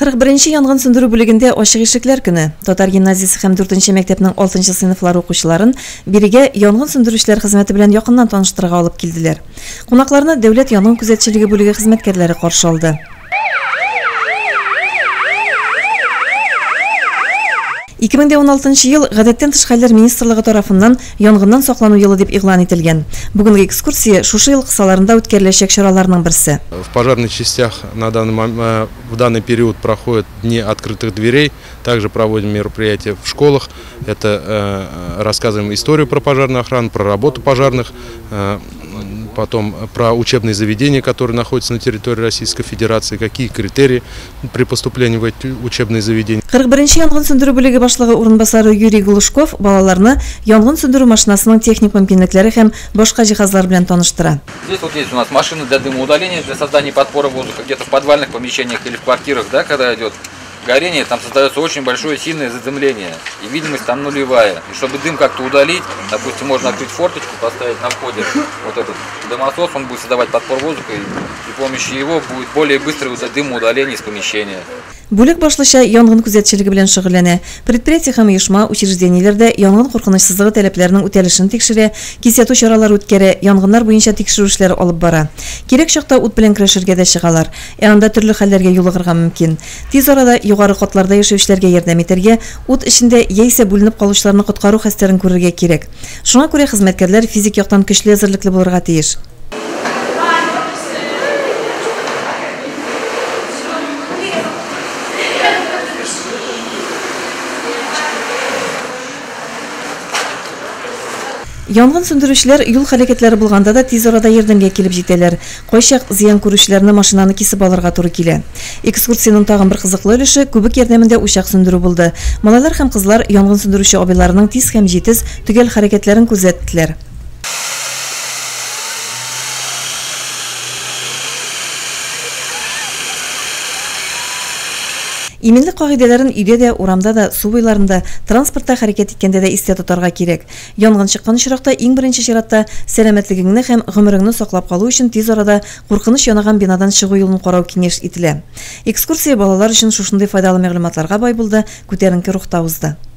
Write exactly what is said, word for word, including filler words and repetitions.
кырк биринчи янгын сөндүрүү бүлегинде Ачык ишиклер күнү Татар гимназиясы һәм дүртенче мектептин алтынчы сыйныфлары окуучуларын бирге янгын сөндүрүчүлөр кызматы белән якындан таныштырырга алып килдилер. Кунакларны дәүләт янгын күзәтчелеге бүлеге хезмәткәрләре каршы алды. эки мең он алтынчы ел гадәттән тыш хәлләр министрлыгы тарафыннан янгыннан саклану елы дип игълан ителгән. Бүгенге экскурсия шушы ел кысаларында үткәреләчәк чараларның берсе. В пожарных частях на данный момент, в данный период проходят дни открытых дверей. Также проводим мероприятия в школах. Это э, рассказываем историю про пожарную охрану, про работу пожарных, э, потом про учебные заведения, которые находятся на территории Российской Федерации, какие критерии при поступлении в эти учебные заведения. кырк биринчи янгын сөндүрүү бүлеге башлыгы урынбасары Юрий Глушков балаларны янгын сөндүрүү машинасының техник мөмкинлекләре һәм башка җиһазлар белән таныштыра. Здесь вот есть у нас машины для дымоудаления, для создания подпора воздуха где-то в подвальных помещениях или в квартирах, да, когда идет горение, там создается очень большое сильное задымление, и видимость там нулевая. И чтобы дым как-то удалить, допустим, можно открыть форточку, поставить на входе вот этот дымосос, он будет создавать подпор воздуха, и при помощи его будет более быстрое дымоудаление из помещения. Бүлек башлыча янгын күзәтчелеге белән шөгыльләнә. Предприятие һәм оешма учреждениеләрдә янгын куркынычсызлыгы таләпләренең үтәлешен тикшерә, кисәтү чаралары үткәрә, янгыннар буенча тикшерүшләр алып бара. Кирәк чакта ут белән көрәшергә дә чыгалар. Ә анда төрле хәлләргә юлыгырга мөмкин. Тиз арада югары катларда яшәүчеләргә ярдәм итәргә, ут эчендә яисә бүленеп калучыларны коткару хәстәрен күрергә кирәк. Шуңа күрә хезмәткәрләр физик яктан көчле әзерлекле булырга тиеш. Янгын сөндүрүчеләр юл хәрәкәтләре булганда да тиз арада ярдәмгә килеп җитәләр. Кайчак зыян күрүчеләрне машинаны кисеп алырга туры килә. Экскурсиянең тагын бер кызыклы өлеше күбек ярдәмендә учак сөндерү булды. Малайлар һәм кызлар янгын сөндерүче абыйларының тиз һәм җитез төгәл хәрәкәтләрен күзәттеләр. Иминлек кагыйдәләрен өйдә дә, урамда да, су буйларында, транспортта хәрәкәт иткәндә дә истә тотарга кирәк. Янгын чыккан очракта иң беренче чиратта сәламәтлегеңне һәм гомереңне саклап калу өчен тиз арада куркыныч янаган бинадан чыгу юлын карау киңәш ителә. Экскурсия балалар өчен шушындый файдалы мәгълүматларга бай булды, күтәренке рухта узды.